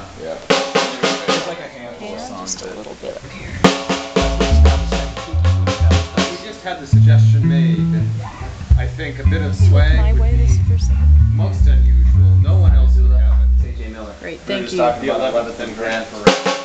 Yeah. There's like a handful of songs. Just a little bit up here. We just had the suggestion made, and I think a bit of swag My would way this be person. most unusual. No one else would have it. AJ Miller. Great, We were thank just you. talking about 11th and Grand for